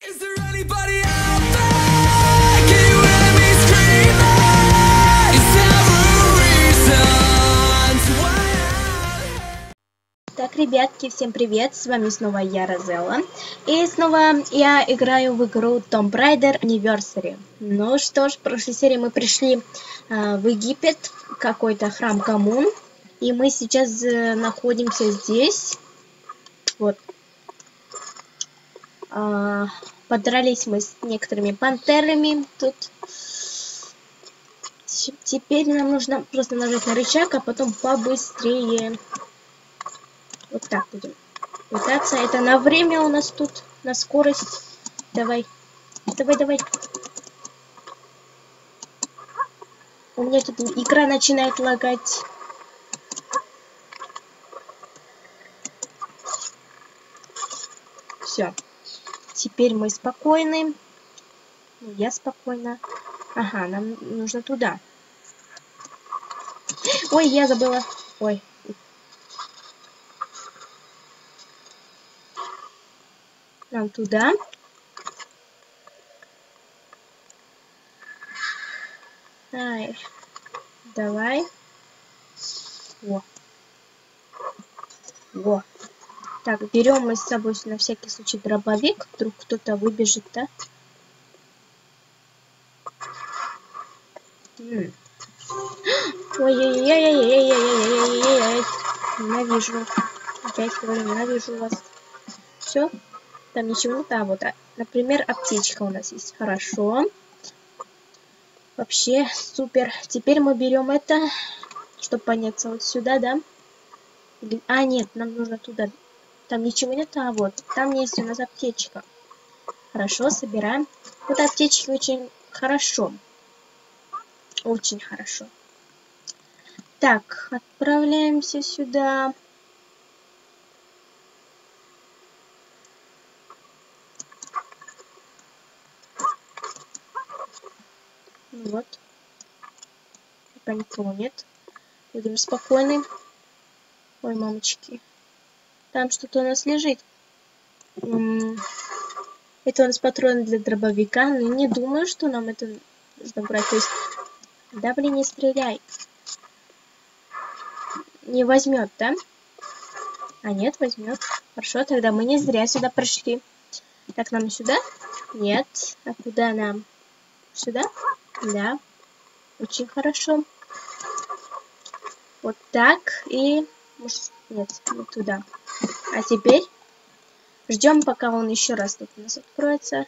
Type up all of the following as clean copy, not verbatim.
Is there anybody out there? Can you hear me screaming? Is there a reason why? Так, ребятки, всем привет, с вами снова я, Розелла. И снова я играю в игру Tomb Raider Anniversary. Ну что ж, в прошлой серии мы пришли в Египет, в какой-то храм Камун. И мы сейчас находимся здесь. Вот. Подрались мы с некоторыми пантерами тут. Теперь нам нужно просто нажать на рычаг, а потом побыстрее. Вот так будем пытаться. Это на время у нас тут, на скорость. Давай. Давай, давай. У меня тут игра начинает лагать. Все. Теперь мы спокойны. Я спокойна. Ага, нам нужно туда. Ой, я забыла. Ой. Нам туда. Ай. Давай. Во. Во. Так, берем мы с собой на всякий случай дробовик. Вдруг кто-то выбежит, да? Ой-ой-ой-ой-ой-ой-ой-ой-ой-ой-ой. Ненавижу. Опять говорю, ненавижу вас. Все? Там ничего нет. А, вот, например, аптечка у нас есть. Хорошо. Вообще, супер. Теперь мы берем это, чтобы подняться вот сюда, да? А, нет, нам нужно туда. Там ничего нет, а вот. Там есть у нас аптечка. Хорошо, собираем. Вот аптечки очень хорошо. Очень хорошо. Так, отправляемся сюда. Вот. Пока никого нет. Будем спокойны. Ой, мамочки. Там что-то у нас лежит. Это у нас патроны для дробовика. Но не думаю, что нам это нужно брать. То есть, да, блин, не стреляй. Не возьмет, да? А нет, возьмет. Хорошо, тогда мы не зря сюда прошли. Так, нам сюда? Нет. А куда нам? Сюда? Да. Очень хорошо. Вот так. И... Нет, не туда. А теперь ждем, пока он еще раз тут у нас откроется.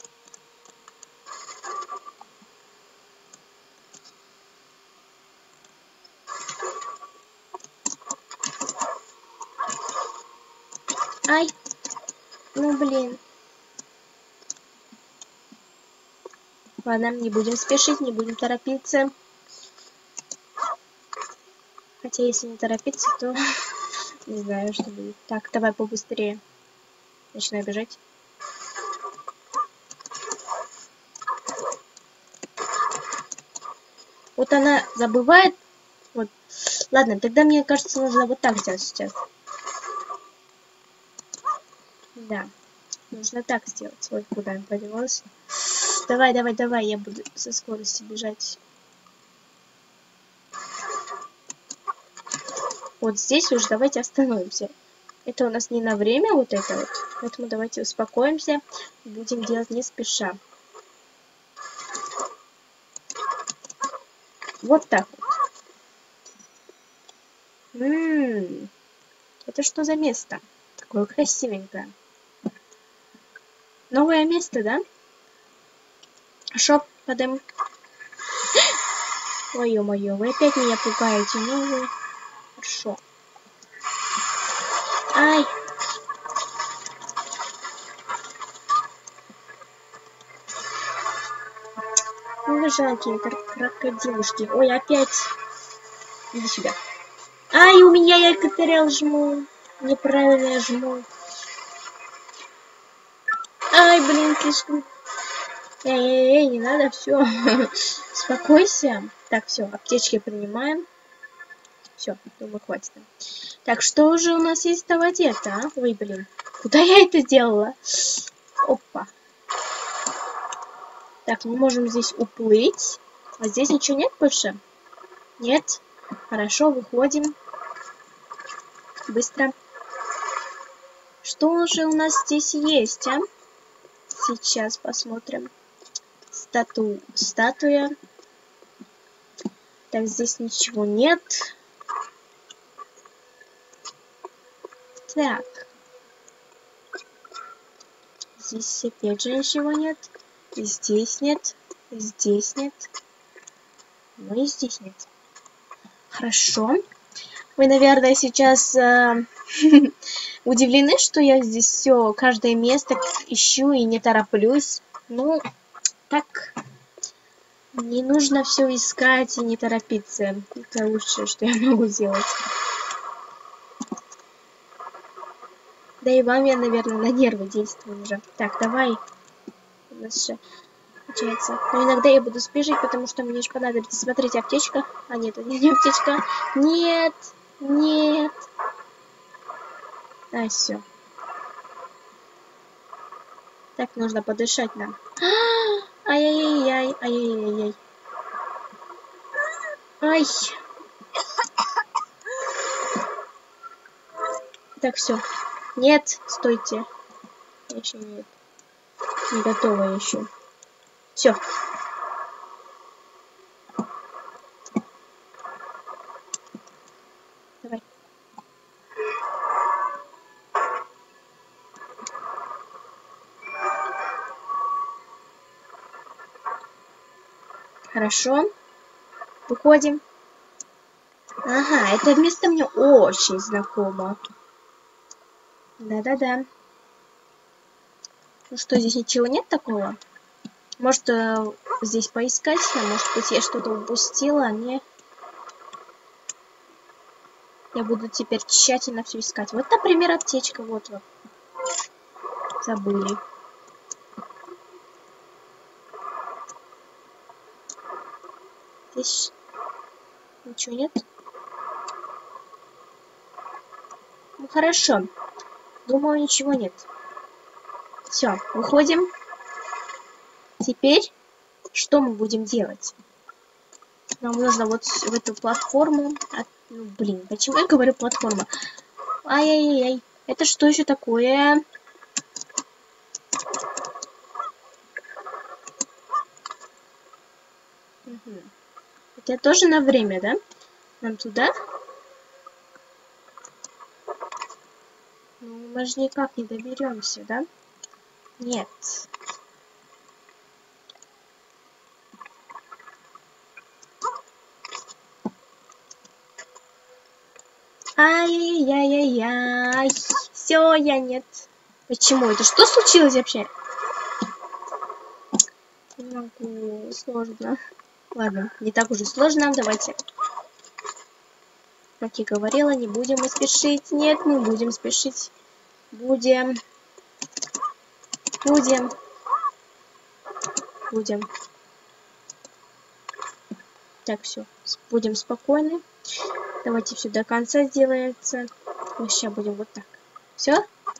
Ай! Ну, блин. Ладно, не будем спешить, не будем торопиться. Хотя, если не торопиться, то не знаю, что будет. Так, давай побыстрее. Начинаю бежать. Вот она забывает. Вот. Ладно, тогда мне кажется, нужно вот так сделать сейчас. Да, нужно так сделать. Вот куда он подевался. Давай, давай, давай, я буду со скоростью бежать. Вот здесь уж давайте остановимся. Это у нас не на время вот это вот. Поэтому давайте успокоимся. И будем делать не спеша. Вот так вот. Это что за место? Такое красивенькое. Новое место, да? Шоп, подем. Ой, ё-моё, вы опять меня пугаете. Ну вы... Хорошо. Ай! Ну вы жалкие крокодилушки. Ой, опять. Иди сюда. Ай, у меня я КТРЛ жму. Неправильно я жму. Ай, блин, слишком... Эй, не надо, все. Успокойся. Так, все, аптечки принимаем. Все, думаю, хватит. Так, что же у нас есть в воде-то, а? Ой, блин. Куда я это делала? Опа. Так, мы можем здесь уплыть. А здесь ничего нет больше? Нет. Хорошо, выходим. Быстро. Что же у нас здесь есть, а? Сейчас посмотрим. Статуя. Так, здесь ничего нет. Так. Здесь опять же ничего нет. И здесь нет. И здесь нет. Ну и здесь нет. Хорошо. Вы, наверное, сейчас удивлены, что я здесь все, каждое место ищу и не тороплюсь. Ну, так, не нужно все искать и не торопиться. Это лучшее, что я могу сделать. Да и вам я, наверное, на нервы действую уже. Так, давай. У нас же получается. Но иногда я буду спешить, потому что мне же понадобится. Смотрите, аптечка. А нет, это не аптечка. Нет, нет. А, все. Так, нужно подышать нам. Ай-яй-яй, ай-яй-яй. Ай. Так, все. Нет, стойте. Я еще не готова еще. Все. Давай. Хорошо. Выходим. Ага, это место мне очень знакомо. Да-да-да. Ну что, здесь ничего нет такого? Может, здесь поискать? А может быть, я что-то упустила? Не. Я буду теперь тщательно все искать. Вот, например, аптечка. Вот. Забыли. Здесь ничего нет? Ну, хорошо. Думаю, ничего нет. Все, выходим. Теперь что мы будем делать? Нам нужно вот в эту платформу. Ну, блин, почему я говорю платформа? Ай-яй-яй. Это что еще такое? Угу. Это тоже на время, да? Нам туда? Ну, мы же никак не доберемся, да? Нет. Ай-яй-яй-яй. Все, я нет. Почему? Это что случилось вообще? Не могу. Сложно. Ладно, не так уже сложно. Давайте. Как я говорила, не будем мы спешить. Нет, мы будем спешить. Будем. Так, все. Будем спокойны. Давайте все до конца сделается. Мы сейчас будем вот так. Все?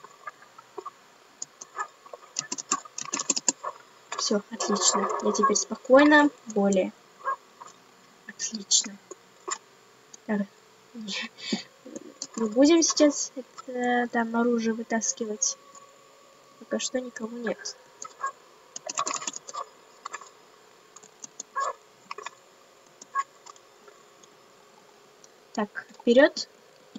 Все, отлично. Я теперь спокойно. Более. Отлично. Так. Мы будем сейчас это, там оружие вытаскивать. Пока что никого нет. Так, вперед.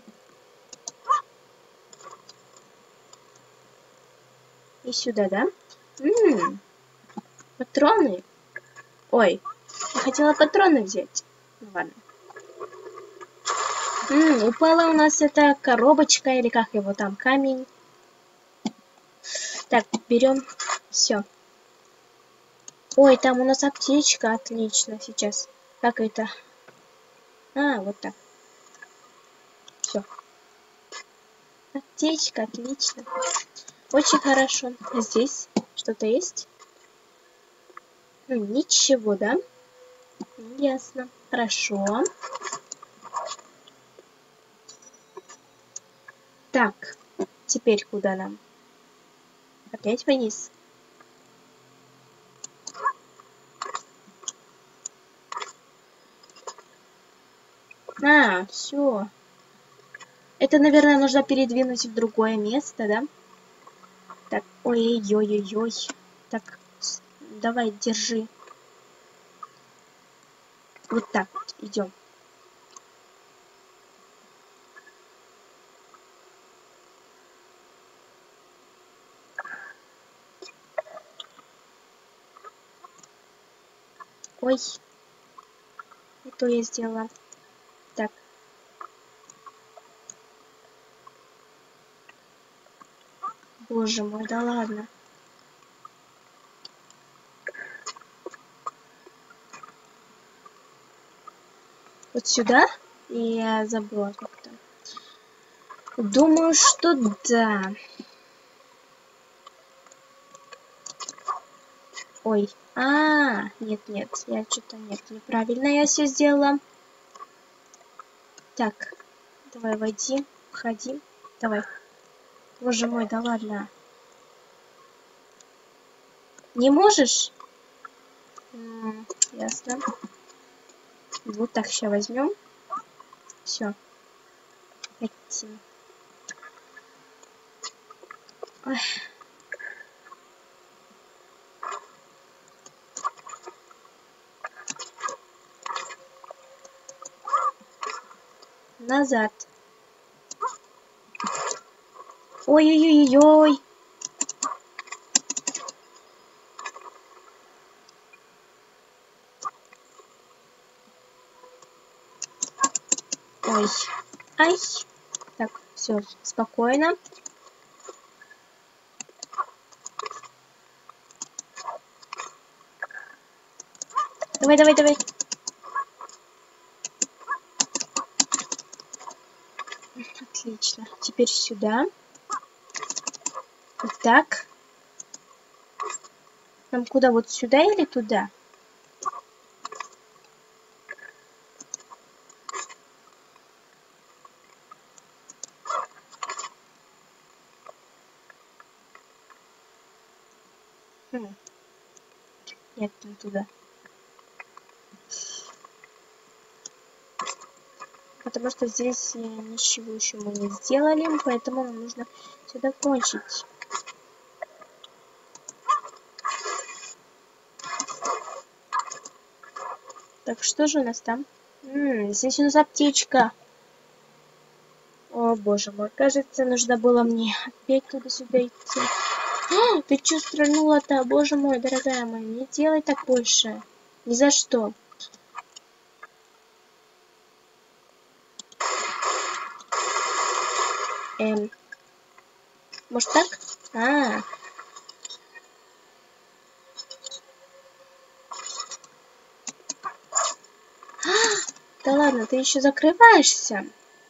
И сюда, да? Патроны. Ой, я хотела патроны взять. Ну ладно. Упала у нас эта коробочка, или как его там, камень. Так, берем. Все. Ой, там у нас аптечка. Отлично, сейчас. Как это? А, вот так. Все. Аптечка, отлично. Очень хорошо. А здесь что-то есть? Ничего, да? Ясно. Хорошо. Так, теперь куда нам? Опять вниз. А, все. Это, наверное, нужно передвинуть в другое место, да? Так, ой-ой-ой-ой. Так, давай, держи. Вот так вот, идем. Ой, не то я сделала. Так. Боже мой, да ладно. Вот сюда? И я забыла как-то. Думаю, что да. Ой. Нет, я что-то нет, неправильно я все сделала. Так, давай, войди, входи. Давай. Боже мой, да ладно. Не можешь? Ясно. Вот так сейчас возьмем. Все. Этим. Ой. Назад. Ой-ой-ой-ой. Ой. Ай. Так, все, спокойно. Давай, давай, давай. Отлично. Теперь сюда. Вот так. Нам куда? Вот сюда или туда? Нет, не туда. Потому что здесь ничего еще мы не сделали, поэтому нам нужно все закончить. Так, что же у нас там? Здесь у нас аптечка. О, боже мой, кажется, нужно было мне опять туда-сюда идти. Ты что стрельнула-то? Боже мой, дорогая моя, не делай так больше. Ни за что. Может так? Да ладно, ты еще закрываешься.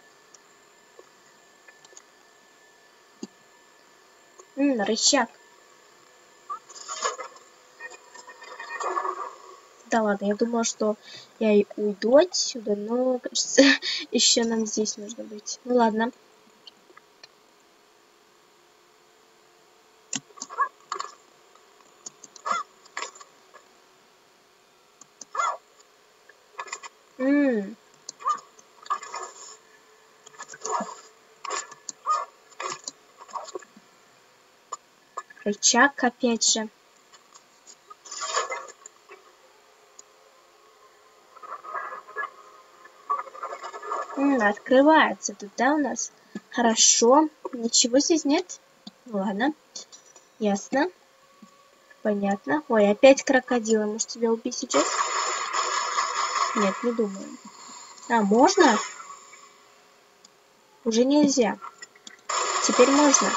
Рычаг. Да ладно, я думала, что я и уйду отсюда, но, кажется, еще нам здесь нужно быть. Ну ладно. Рычаг опять же. Открывается тут, да, у нас? Хорошо. Ничего здесь нет? Ладно. Ясно. Понятно. Ой, опять крокодилы. Может, тебя убить сейчас? Нет, не думаю. Можно? Уже нельзя. Теперь можно.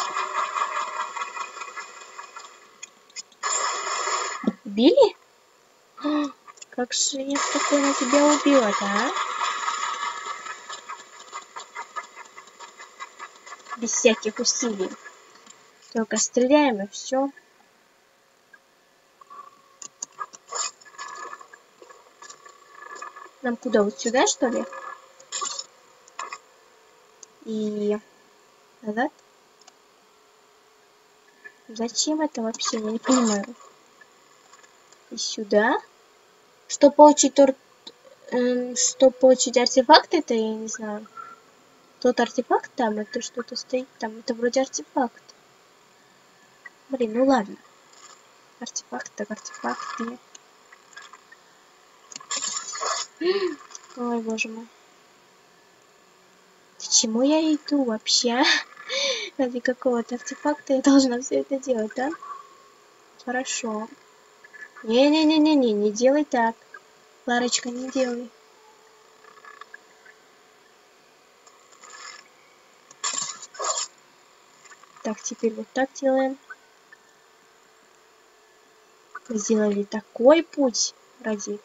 Убили? Как же я спокойно тебя убила-то, Без всяких усилий. Только стреляем и все. Нам куда? Вот сюда, что ли? И назад? Зачем это вообще? Я не понимаю. И сюда. Чтобы получить Чтобы получить артефакт, это я не знаю. Тот артефакт там, это что-то стоит там. Это вроде артефакт. Блин, ну ладно. Артефакт, так артефакт, нет. Ой, боже мой. К чему я иду вообще? Ради какого-то артефакта я должна все это делать, да? Хорошо. Не-не-не-не-не, не делай так. Ларочка, не делай. Так, теперь вот так делаем. Мы сделали такой путь ради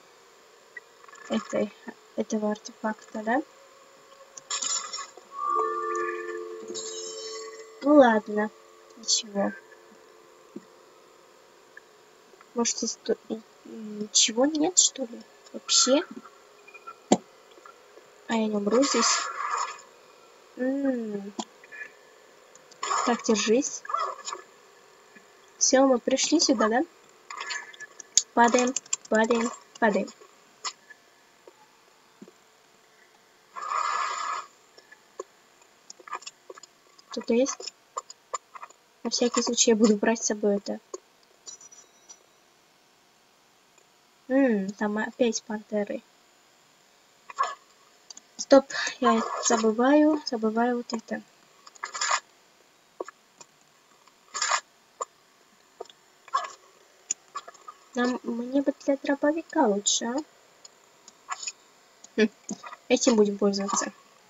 этого артефакта, да? Ну ладно, ничего. Может, здесь ничего нет, что ли? Вообще? А я не умру здесь. Так, держись. Все, мы пришли сюда, да? Падаем, падаем, падаем. Кто-то есть? На всякий случай я буду брать с собой это. Там опять пантеры. Стоп, я забываю вот это. Мне бы для дробовика лучше, а? Этим будем пользоваться.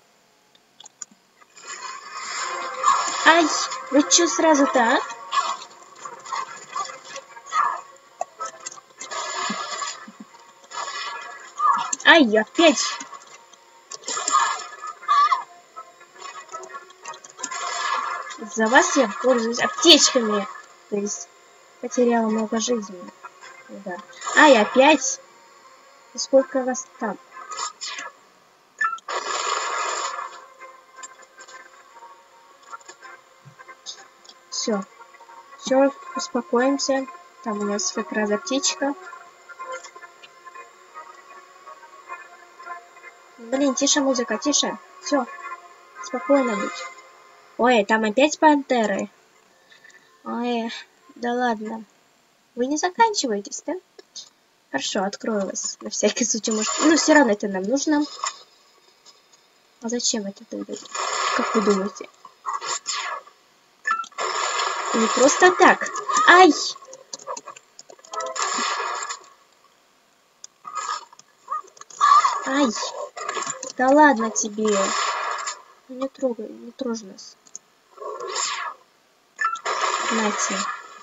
Ай, вы чё сразу-то, а? Ай, опять! За вас я пользуюсь аптечками. То есть потеряла много жизни. Да. Ай, опять! И сколько вас там? Все, успокоимся. Там у нас как раз аптечка. Блин, тише музыка, тише. Все, спокойно будь. Ой, там опять пантеры. Ой, да ладно. Вы не заканчиваетесь, да? Хорошо, открою вас. На всякий случай, может... Ну, все равно это нам нужно. А зачем это тогда? Как вы думаете? Не просто так. Ай! Ай! Да ладно тебе. Не трогай, не трожь нас. Нате.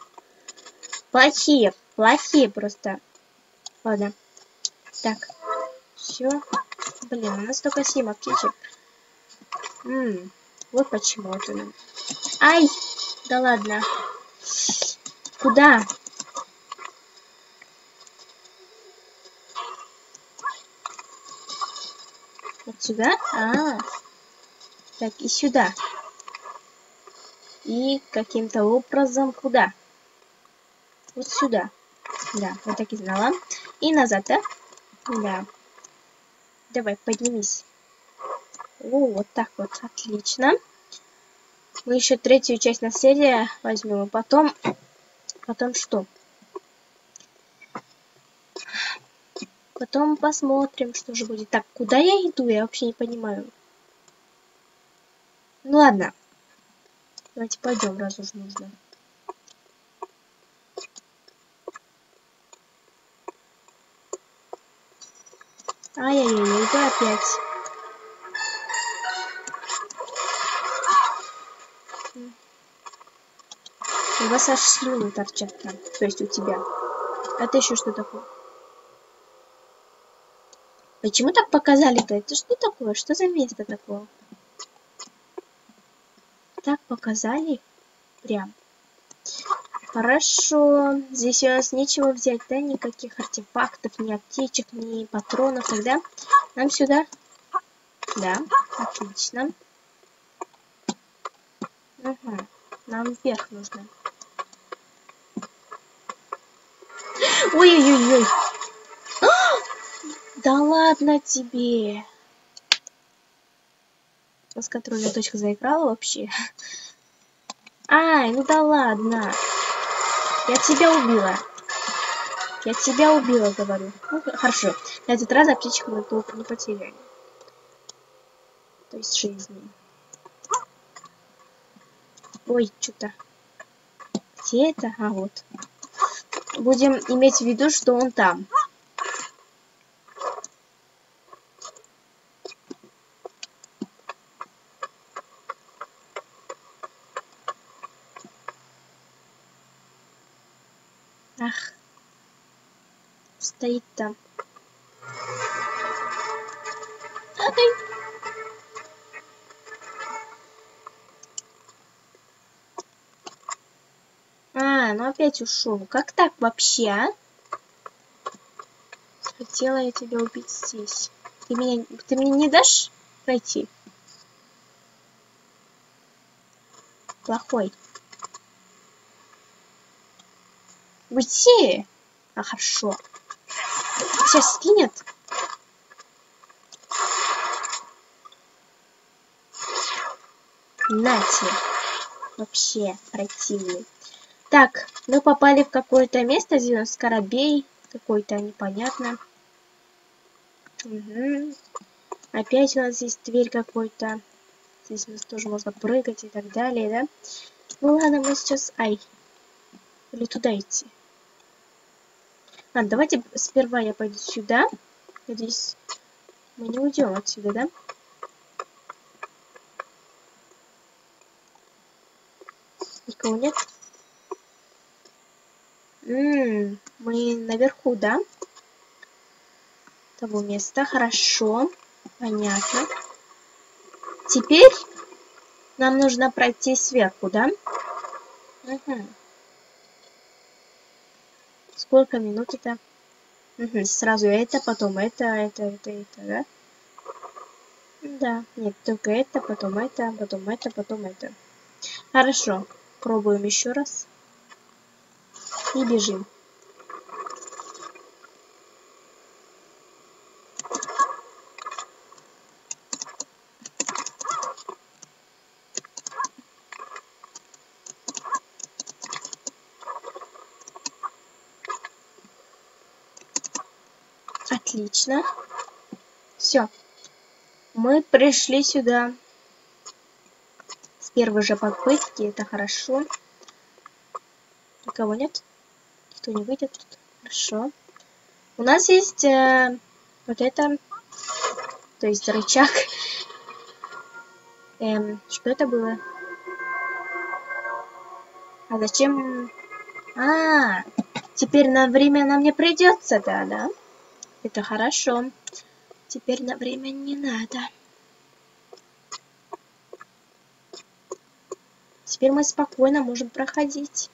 Плохие просто. Ладно. Так. Все. Блин, у нас только 7 аптечек. Вот почему это нам. Ай! Да ладно. Куда? Вот сюда? Так, и сюда. И каким-то образом куда? Вот сюда. Да, вот так и знала. И назад, да? Да. Давай, поднимись. О, вот так вот. Отлично. Мы еще 3-ю часть наследия возьмем, и потом что? Потом посмотрим, что же будет. Так, куда я иду? Я вообще не понимаю. Ну ладно. Давайте пойдем, раз уж нужно. Ай-яй-яй, да опять. У вас аж слюны торчат там. То есть у тебя. Это еще что такое? Почему так показали-то? Это что такое? Что за место такое? Так показали? Прям. Хорошо. Здесь у нас нечего взять, да? Никаких артефактов, ни аптечек, ни патронов. Тогда нам сюда. Да, отлично. Угу. Нам вверх нужно. Ой-ой-ой-ой. Да ладно тебе. У нас контрольная точка заиграла вообще. Ай, ну да ладно. Я тебя убила. Я тебя убила, говорю. Ну, хорошо. На этот раз аптечку мы толком не потеряли. То есть жизни. Ой, что-то. Где это? А, вот. Будем иметь в виду, что он там. Ах. Стоит там. Ай. А, ну опять ушел. Как так вообще, а? Хотела я тебя убить здесь. Ты мне не дашь пройти? Плохой. Уйти! А, хорошо. Сейчас скинет. Нате. Вообще противный. Так, мы попали в какое-то место, где у нас скоробей. Какой-то непонятно. Угу. Опять у нас есть дверь какой-то. Здесь у нас тоже можно прыгать и так далее, да? Ну ладно, мы сейчас... Ай. Или туда идти? Ладно, давайте сперва я пойду сюда. Надеюсь, мы не уйдем отсюда, да? Никого нет? Мы наверху, да? Того места. Хорошо. Понятно. Теперь нам нужно пройти сверху, да? Угу. Сколько минут это? Угу. Сразу это, потом это, да? Да. Нет, только это, потом это, потом это, потом это. Хорошо. Пробуем еще раз. И бежим. Отлично. Все. Мы пришли сюда с первой же попытки. Это хорошо. Никого нет? Никто не выйдет тут. Хорошо. У нас есть вот это, то есть рычаг. Что это было? А зачем? Теперь на время нам не придется, да? Это хорошо. Теперь на время не надо. Теперь мы спокойно можем проходить.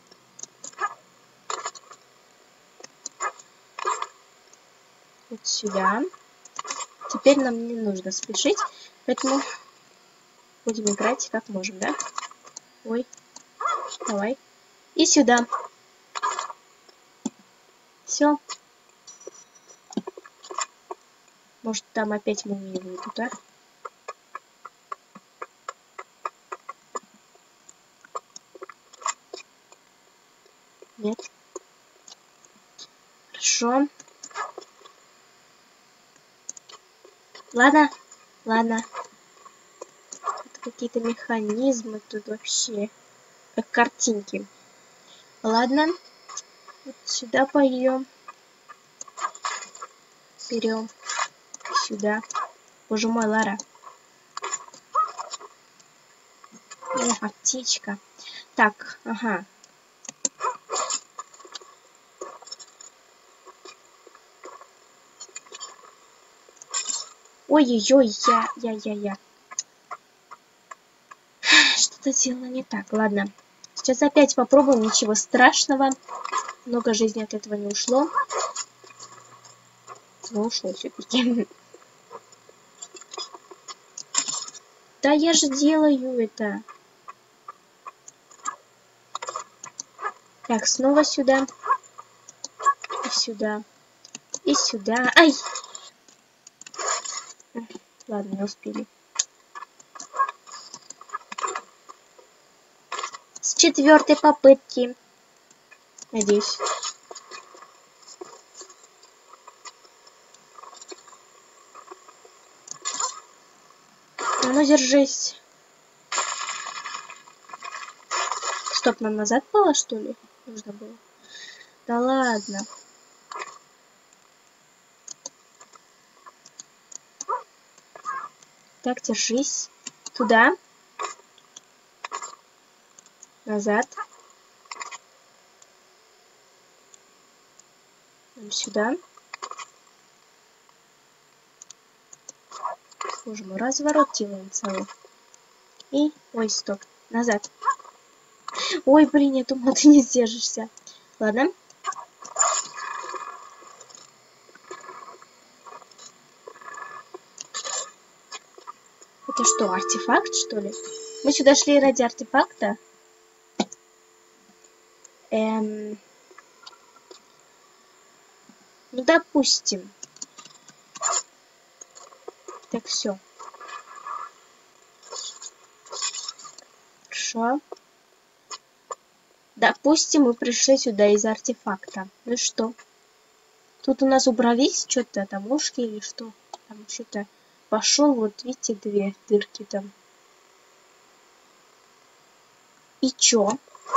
Вот сюда. Теперь нам не нужно спешить, поэтому будем играть как можем, да? Ой, давай. И сюда. Все. Может, там опять молнии выйдут, да? Нет. Хорошо. Ладно. Это какие-то механизмы тут вообще. Как картинки. Ладно. Вот сюда пойдем. Берем. Сюда. Боже мой, Лара. О, аптечка. Так, ага. Ой-ой-ой, я. Что-то делала не так. Ладно. Сейчас опять попробуем. Ничего страшного. Много жизни от этого не ушло. Но ушло все-таки. Да я же делаю это. Так, снова сюда. И сюда. И сюда. Ай! Ладно, не успели. С 4-й попытки. Надеюсь. Ну, держись. Стоп, нам назад было, что ли? Нужно было. Да ладно. Так, держись. Туда. Назад. Сюда. Боже мой, разворот делаем целый. И... Ой, стоп. Назад. Ой, блин, я думала, ты не сдержишься. Ладно. Это что, артефакт, что ли? Мы сюда шли ради артефакта? Ну, допустим. Так, все. Хорошо. Допустим, мы пришли сюда из артефакта. Ну и что? Тут у нас убрались что-то, там ушки или что? Там что-то пошел, вот видите, 2 дырки там. И чё?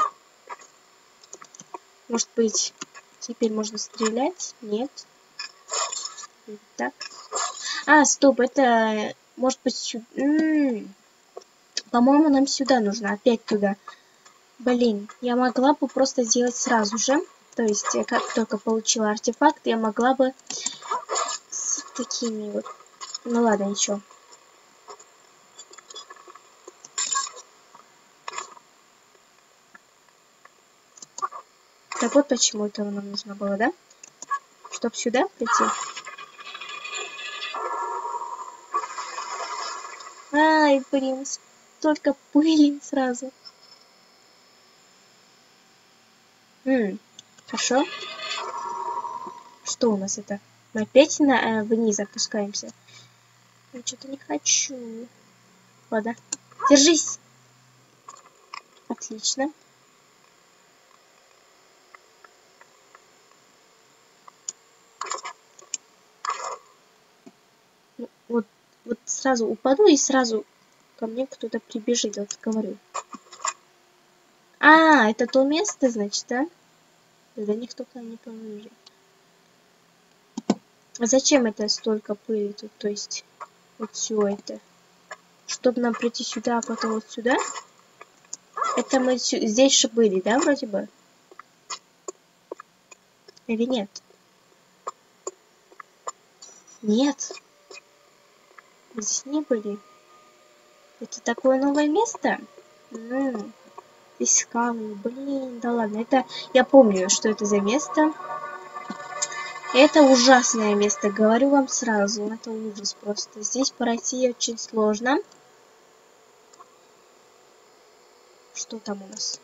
Может быть, теперь можно стрелять? Нет. Так. А, стоп, это... Может быть, сюда... По-моему, нам сюда нужно, опять туда. Блин, я могла бы просто сделать сразу же. То есть, как только получила артефакт, я могла бы с такими вот... Ну ладно, ничего. Так вот почему этого нам нужно было, да? Чтоб сюда прийти. Ай, блин, столько пыли сразу. Хорошо. Что у нас это? Мы опять вниз опускаемся. Я что-то не хочу. Ладно. Держись. Отлично. Ну, вот сразу упаду и сразу ко мне кто-то прибежит, вот говорю. А, это то место, значит, да? Да никто к нам не поможет. А зачем это столько пыли тут? То есть, вот все это. Чтобы нам прийти сюда, а потом вот сюда. Это мы здесь же были, да, вроде бы? Или нет? Нет. Мы здесь не были. Это такое новое место? Здесь скалы. Блин, да ладно. Это я помню, что это за место. Это ужасное место, говорю вам сразу. Это ужас просто. Здесь пройти очень сложно. Что там у нас?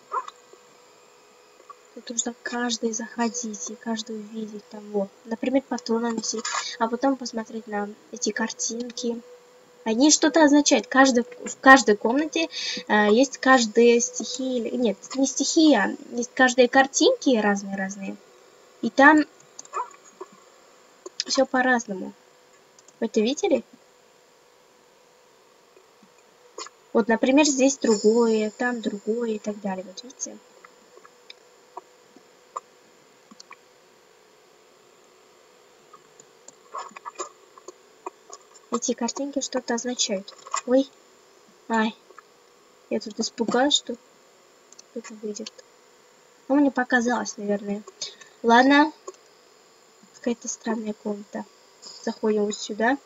Тут нужно каждый заходить и каждый увидеть там. Вот. Например, патроны носить. А потом посмотреть на эти картинки. Они что-то означают. В каждой комнате есть каждая стихия. Нет, не стихия. Есть каждые картинки разные-разные. И там все по-разному. Вы это видели? Вот, например, здесь другое, там другое и так далее. Вот видите? Эти картинки что-то означают. Ой. Ай. Я тут испугалась, что кто-то выйдет. Ну, мне показалось, наверное. Ладно. Какая-то странная комната. Заходим вот сюда.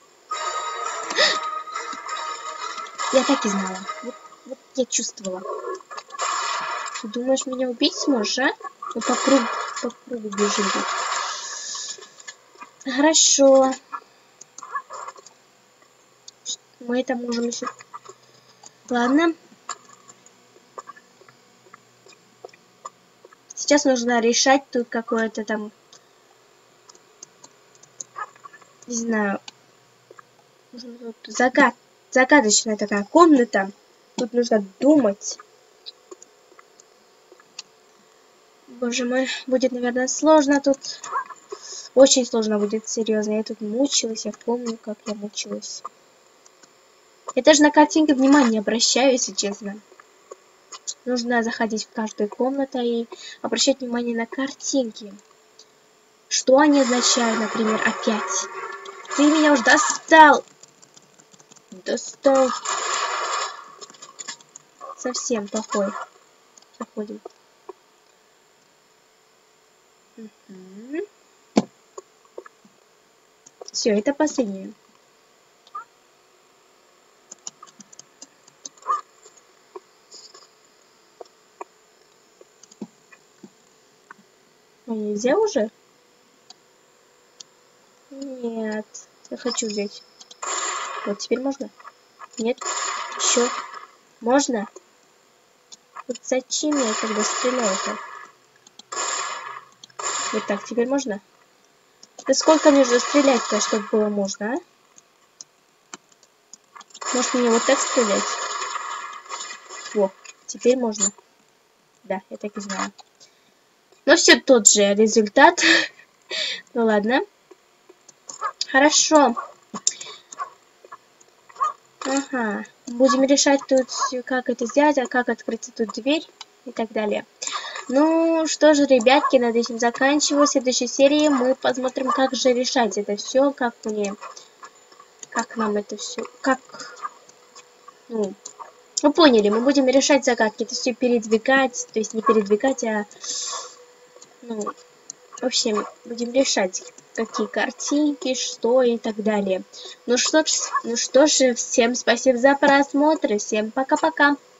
Я так и знала. Вот я чувствовала. Ты думаешь, меня убить сможешь, а? Ну, по кругу бежим. Хорошо. Мы это можем еще... Ладно. Сейчас нужно решать тут какое-то там... Не знаю. Тут загадочная такая комната. Тут нужно думать. Боже мой, будет, наверное, сложно тут. Очень сложно будет, серьезно. Я тут мучилась, я помню, как я мучилась. Я даже на картинке внимание обращаю, если честно. Нужно заходить в каждую комнату и обращать внимание на картинки. Что они означают, например, опять. Ты меня уж достал. Достал. Совсем плохой. Заходим. Все, это последнее. А нельзя уже? Нет, я хочу взять. Вот теперь можно? Нет? Еще? Можно? Вот зачем я тогда стреляю-то? Вот так, теперь можно? Да сколько нужно стрелять-то, чтобы было можно, а? Может мне вот так стрелять? Во, теперь можно. Да, я так и знаю. Но все тот же результат. Ну ладно. Хорошо. Ага. Будем решать тут, как это сделать, а как открыть эту дверь и так далее. Ну что же, ребятки, над этим заканчиваю. В следующей серии мы посмотрим, как же решать это все, как нам это все, ну, вы поняли, мы будем решать загадки, это все передвигать, то есть не передвигать, а, ну, в общем, будем решать, какие картинки, что и так далее. Ну что ж, всем спасибо за просмотр, всем пока-пока.